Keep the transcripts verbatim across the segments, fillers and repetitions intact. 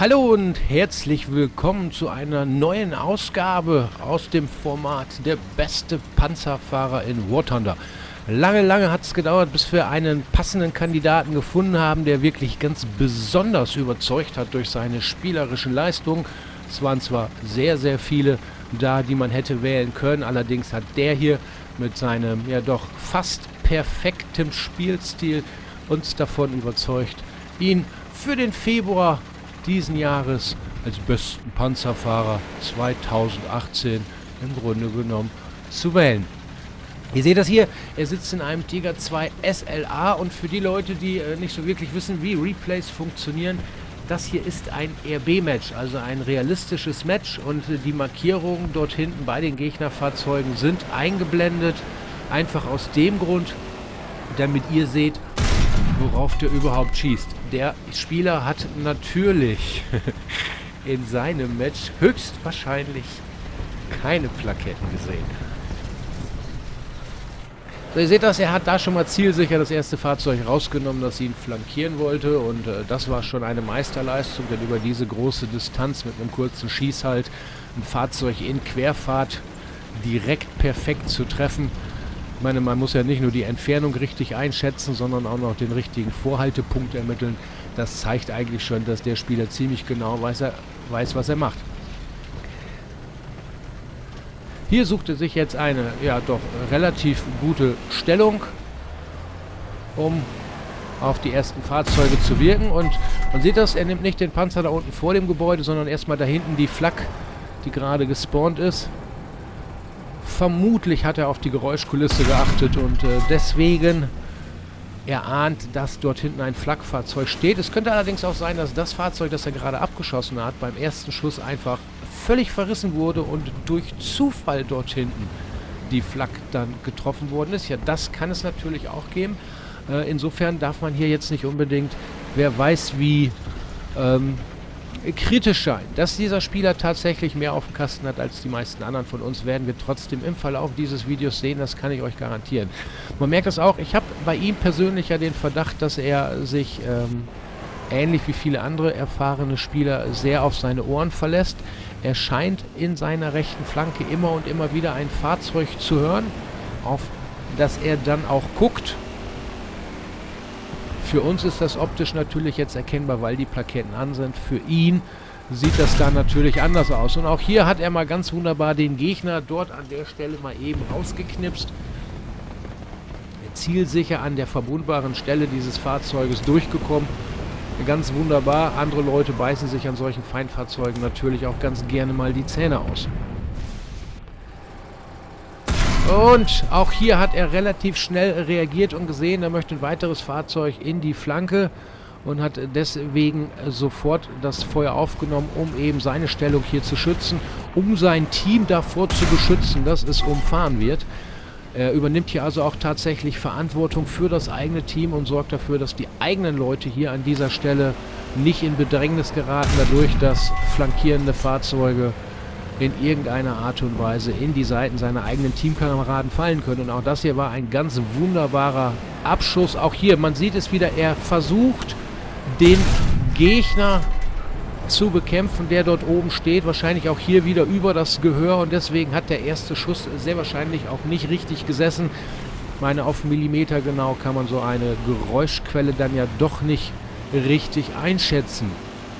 Hallo und herzlich willkommen zu einer neuen Ausgabe aus dem Format Der beste Panzerfahrer in War Thunder. Lange, lange hat es gedauert, bis wir einen passenden Kandidaten gefunden haben, der wirklich ganz besonders überzeugt hat durch seine spielerischen Leistungen. Es waren zwar sehr, sehr viele da, die man hätte wählen können, allerdings hat der hier mit seinem ja doch fast perfektem Spielstil uns davon überzeugt, ihn für den Februar diesen Jahres als besten Panzerfahrer zweitausendachtzehn im Grunde genommen zu wählen. Ihr seht das hier, er sitzt in einem Tiger zwei S L A und für die Leute, die äh, nicht so wirklich wissen, wie Replays funktionieren, das hier ist ein R B-Match, also ein realistisches Match und äh, die Markierungen dort hinten bei den Gegnerfahrzeugen sind eingeblendet, einfach aus dem Grund, damit ihr seht, worauf der überhaupt schießt. Der Spieler hat natürlich in seinem Match höchstwahrscheinlich keine Plaketten gesehen. So, ihr seht das, er hat da schon mal zielsicher das erste Fahrzeug rausgenommen, das ihn flankieren wollte und äh, das war schon eine Meisterleistung, denn über diese große Distanz mit einem kurzen Schießhalt ein Fahrzeug in Querfahrt direkt perfekt zu treffen. Ich meine, man muss ja nicht nur die Entfernung richtig einschätzen, sondern auch noch den richtigen Vorhaltepunkt ermitteln. Das zeigt eigentlich schon, dass der Spieler ziemlich genau weiß, er, weiß was er macht. Hier sucht er sich jetzt eine, ja doch, relativ gute Stellung, um auf die ersten Fahrzeuge zu wirken. Und man sieht das, er nimmt nicht den Panzer da unten vor dem Gebäude, sondern erstmal da hinten die Flak, die gerade gespawnt ist. Vermutlich hat er auf die Geräuschkulisse geachtet und äh, deswegen erahnt, dass dort hinten ein Flakfahrzeug steht. Es könnte allerdings auch sein, dass das Fahrzeug, das er gerade abgeschossen hat, beim ersten Schuss einfach völlig verrissen wurde und durch Zufall dort hinten die Flak dann getroffen worden ist. Ja, das kann es natürlich auch geben. Äh, insofern darf man hier jetzt nicht unbedingt, wer weiß wie, ähm, kritisch sein. Dass dieser Spieler tatsächlich mehr auf dem Kasten hat als die meisten anderen von uns, werden wir trotzdem im Verlauf dieses Videos sehen, das kann ich euch garantieren. Man merkt es auch, ich habe bei ihm persönlich ja den Verdacht, dass er sich ähm, ähnlich wie viele andere erfahrene Spieler sehr auf seine Ohren verlässt. Er scheint in seiner rechten Flanke immer und immer wieder ein Fahrzeug zu hören, auf das er dann auch guckt. Für uns ist das optisch natürlich jetzt erkennbar, weil die Plaketten an sind. Für ihn sieht das dann natürlich anders aus. Und auch hier hat er mal ganz wunderbar den Gegner dort an der Stelle mal eben rausgeknipst. Zielsicher an der verwundbaren Stelle dieses Fahrzeuges durchgekommen. Ganz wunderbar. Andere Leute beißen sich an solchen Feindfahrzeugen natürlich auch ganz gerne mal die Zähne aus. Und auch hier hat er relativ schnell reagiert und gesehen, er möchte ein weiteres Fahrzeug in die Flanke und hat deswegen sofort das Feuer aufgenommen, um eben seine Stellung hier zu schützen, um sein Team davor zu beschützen, dass es umfahren wird. Er übernimmt hier also auch tatsächlich Verantwortung für das eigene Team und sorgt dafür, dass die eigenen Leute hier an dieser Stelle nicht in Bedrängnis geraten, dadurch, dass flankierende Fahrzeuge in irgendeiner Art und Weise in die Seiten seiner eigenen Teamkameraden fallen können. Und auch das hier war ein ganz wunderbarer Abschuss. Auch hier, man sieht es wieder, er versucht, den Gegner zu bekämpfen, der dort oben steht. Wahrscheinlich auch hier wieder über das Gehör. Und deswegen hat der erste Schuss sehr wahrscheinlich auch nicht richtig gesessen. Ich meine, auf Millimeter genau kann man so eine Geräuschquelle dann ja doch nicht richtig einschätzen.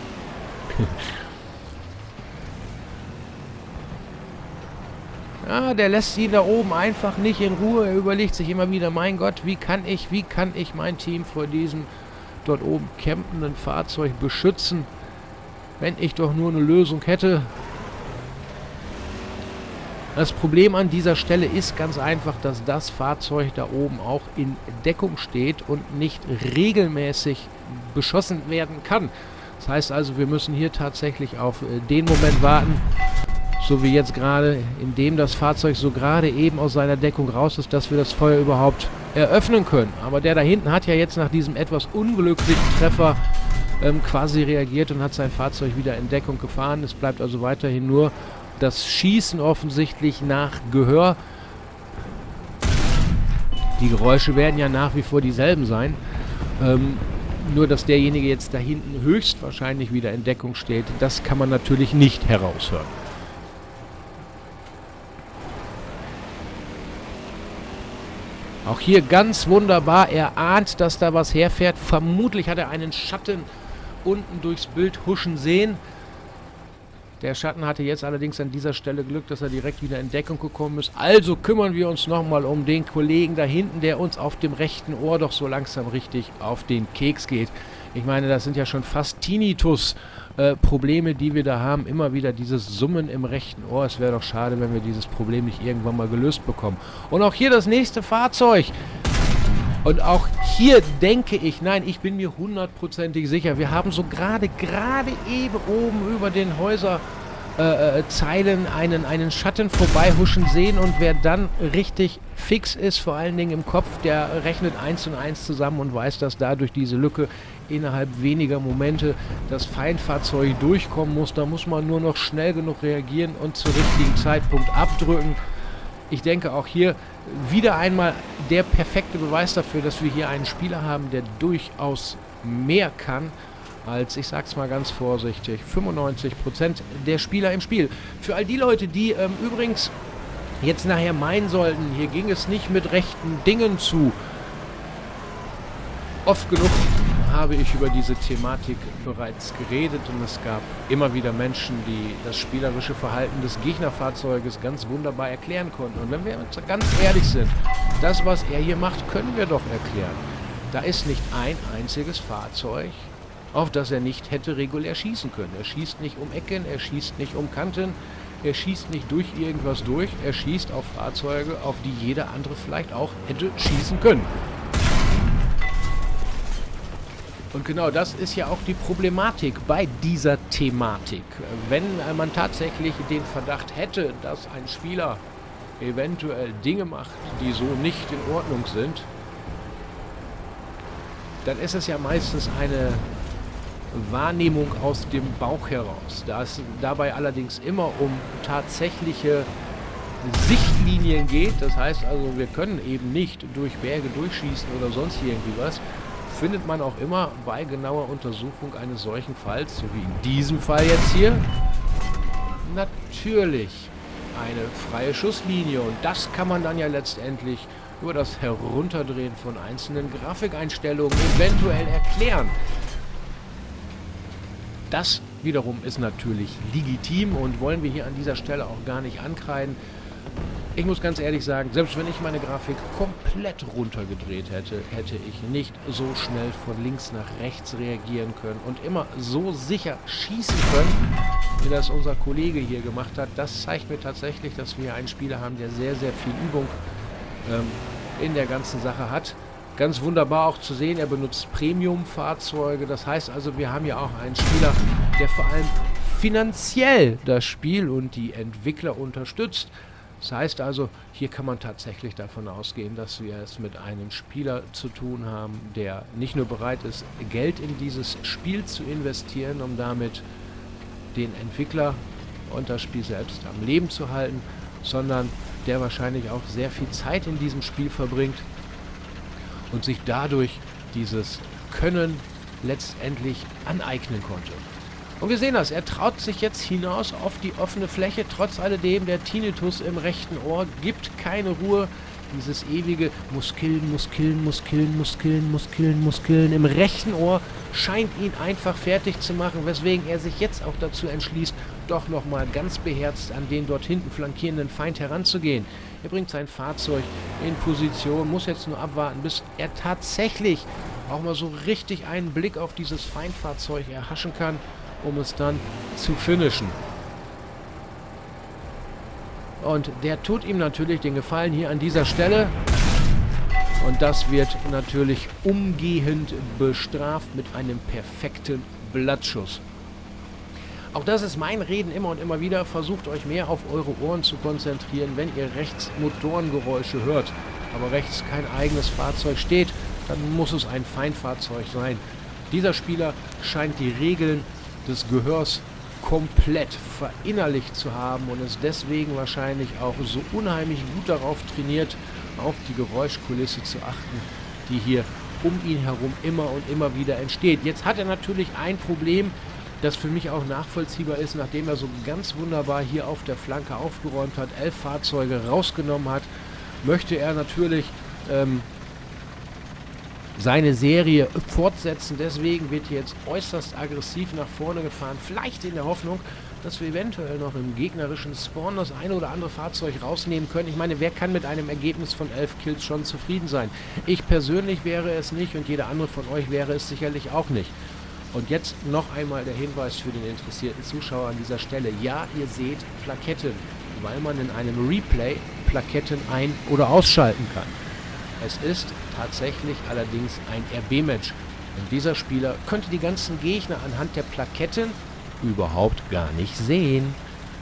Ja, der lässt ihn da oben einfach nicht in Ruhe. Er überlegt sich immer wieder, mein Gott, wie kann ich, wie kann ich mein Team vor diesem dort oben campenden Fahrzeug beschützen, wenn ich doch nur eine Lösung hätte. Das Problem an dieser Stelle ist ganz einfach, dass das Fahrzeug da oben auch in Deckung steht und nicht regelmäßig beschossen werden kann. Das heißt also, wir müssen hier tatsächlich auf den Moment warten, so wie jetzt gerade, indem das Fahrzeug so gerade eben aus seiner Deckung raus ist, dass wir das Feuer überhaupt eröffnen können. Aber der da hinten hat ja jetzt nach diesem etwas unglücklichen Treffer ähm, quasi reagiert und hat sein Fahrzeug wieder in Deckung gefahren. Es bleibt also weiterhin nur das Schießen offensichtlich nach Gehör. Die Geräusche werden ja nach wie vor dieselben sein. Ähm, Nur, dass derjenige jetzt da hinten höchstwahrscheinlich wieder in Deckung steht, das kann man natürlich nicht heraushören. Auch hier ganz wunderbar. Er ahnt, dass da was herfährt. Vermutlich hat er einen Schatten unten durchs Bild huschen sehen. Der Schatten hatte jetzt allerdings an dieser Stelle Glück, dass er direkt wieder in Deckung gekommen ist. Also kümmern wir uns nochmal um den Kollegen da hinten, der uns auf dem rechten Ohr doch so langsam richtig auf den Keks geht. Ich meine, das sind ja schon fast Tinnitus-Probleme, äh, die wir da haben. Immer wieder dieses Summen im rechten Ohr. Es wäre doch schade, wenn wir dieses Problem nicht irgendwann mal gelöst bekommen. Und auch hier das nächste Fahrzeug. Und auch hier denke ich, nein, ich bin mir hundertprozentig sicher, wir haben so gerade, gerade eben oben über den Häuserzeilen äh, einen, einen Schatten vorbeihuschen sehen, und wer dann richtig fix ist, vor allen Dingen im Kopf, der rechnet eins und eins zusammen und weiß, dass da durch diese Lücke innerhalb weniger Momente das Feindfahrzeug durchkommen muss. Da muss man nur noch schnell genug reagieren und zum richtigen Zeitpunkt abdrücken. Ich denke auch hier wieder einmal der perfekte Beweis dafür, dass wir hier einen Spieler haben, der durchaus mehr kann als, ich sag's mal ganz vorsichtig, fünfundneunzig Prozent der Spieler im Spiel. Für all die Leute, die ähm, übrigens jetzt nachher meinen sollten, hier ging es nicht mit rechten Dingen zu. Oft genug habe ich über diese Thematik bereits geredet, und es gab immer wieder Menschen, die das spielerische Verhalten des Gegnerfahrzeuges ganz wunderbar erklären konnten. Und wenn wir uns ganz ehrlich sind, das, was er hier macht, können wir doch erklären. Da ist nicht ein einziges Fahrzeug, auf das er nicht hätte regulär schießen können. Er schießt nicht um Ecken, er schießt nicht um Kanten, er schießt nicht durch irgendwas durch, er schießt auf Fahrzeuge, auf die jeder andere vielleicht auch hätte schießen können. Und genau das ist ja auch die Problematik bei dieser Thematik. Wenn man tatsächlich den Verdacht hätte, dass ein Spieler eventuell Dinge macht, die so nicht in Ordnung sind, dann ist es ja meistens eine Wahrnehmung aus dem Bauch heraus. Da es dabei allerdings immer um tatsächliche Sichtlinien geht, das heißt also, wir können eben nicht durch Berge durchschießen oder sonst irgendwie was, findet man auch immer bei genauer Untersuchung eines solchen Falls, so wie in diesem Fall jetzt hier, natürlich eine freie Schusslinie. Und das kann man dann ja letztendlich über das Herunterdrehen von einzelnen Grafikeinstellungen eventuell erklären. Das wiederum ist natürlich legitim und wollen wir hier an dieser Stelle auch gar nicht ankreiden. Ich muss ganz ehrlich sagen, selbst wenn ich meine Grafik komplett runtergedreht hätte, hätte ich nicht so schnell von links nach rechts reagieren können und immer so sicher schießen können, wie das unser Kollege hier gemacht hat. Das zeigt mir tatsächlich, dass wir einen Spieler haben, der sehr, sehr viel Übung ähm, in der ganzen Sache hat. Ganz wunderbar auch zu sehen, er benutzt Premium-Fahrzeuge. Das heißt also, wir haben ja auch einen Spieler, der vor allem finanziell das Spiel und die Entwickler unterstützt. Das heißt also, hier kann man tatsächlich davon ausgehen, dass wir es mit einem Spieler zu tun haben, der nicht nur bereit ist, Geld in dieses Spiel zu investieren, um damit den Entwickler und das Spiel selbst am Leben zu halten, sondern der wahrscheinlich auch sehr viel Zeit in diesem Spiel verbringt und sich dadurch dieses Können letztendlich aneignen konnte. Und wir sehen das, er traut sich jetzt hinaus auf die offene Fläche, trotz alledem der Tinnitus im rechten Ohr gibt keine Ruhe. Dieses ewige muss killen, muss killen, muss killen, muss killen, muss killen, muss killen im rechten Ohr scheint ihn einfach fertig zu machen, weswegen er sich jetzt auch dazu entschließt, doch nochmal ganz beherzt an den dort hinten flankierenden Feind heranzugehen. Er bringt sein Fahrzeug in Position, muss jetzt nur abwarten, bis er tatsächlich auch mal so richtig einen Blick auf dieses Feindfahrzeug erhaschen kann, um es dann zu finishen. Und der tut ihm natürlich den Gefallen hier an dieser Stelle. Und das wird natürlich umgehend bestraft mit einem perfekten Blattschuss. Auch das ist mein Reden immer und immer wieder. Versucht euch mehr auf eure Ohren zu konzentrieren, wenn ihr rechts Motorengeräusche hört, aber rechts kein eigenes Fahrzeug steht, dann muss es ein Feindfahrzeug sein. Dieser Spieler scheint die Regeln des Gehörs komplett verinnerlicht zu haben und ist deswegen wahrscheinlich auch so unheimlich gut darauf trainiert, auf die Geräuschkulisse zu achten, die hier um ihn herum immer und immer wieder entsteht. Jetzt hat er natürlich ein Problem, das für mich auch nachvollziehbar ist, nachdem er so ganz wunderbar hier auf der Flanke aufgeräumt hat, elf Fahrzeuge rausgenommen hat, möchte er natürlich ähm, seine Serie fortsetzen. Deswegen wird hier jetzt äußerst aggressiv nach vorne gefahren, vielleicht in der Hoffnung, dass wir eventuell noch im gegnerischen Spawn das eine oder andere Fahrzeug rausnehmen können. Ich meine, wer kann mit einem Ergebnis von elf Kills schon zufrieden sein? Ich persönlich wäre es nicht und jeder andere von euch wäre es sicherlich auch nicht. Und jetzt noch einmal der Hinweis für den interessierten Zuschauer an dieser Stelle. Ja, ihr seht Plaketten, weil man in einem Replay Plaketten ein- oder ausschalten kann. Es ist tatsächlich allerdings ein R B-Match. Und dieser Spieler könnte die ganzen Gegner anhand der Plaketten überhaupt gar nicht sehen.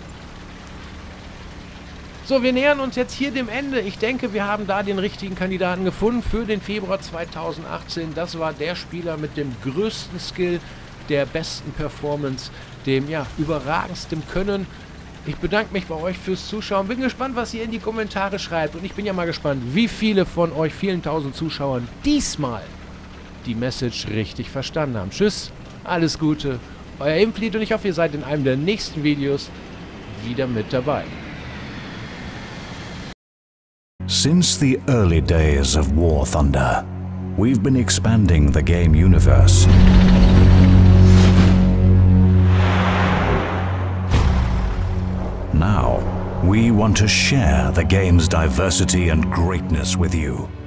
So, wir nähern uns jetzt hier dem Ende. Ich denke, wir haben da den richtigen Kandidaten gefunden für den Februar zweitausendachtzehn. Das war der Spieler mit dem größten Skill, der besten Performance, dem ja überragendsten Können. Ich bedanke mich bei euch fürs Zuschauen. Bin gespannt, was ihr in die Kommentare schreibt. Und ich bin ja mal gespannt, wie viele von euch, vielen tausend Zuschauern, diesmal die Message richtig verstanden haben. Tschüss, alles Gute, euer Imfleet und ich hoffe, ihr seid in einem der nächsten Videos wieder mit dabei. Since the early days of War Thunder, we've been expanding the game universe. Now, we want to share the game's diversity and greatness with you.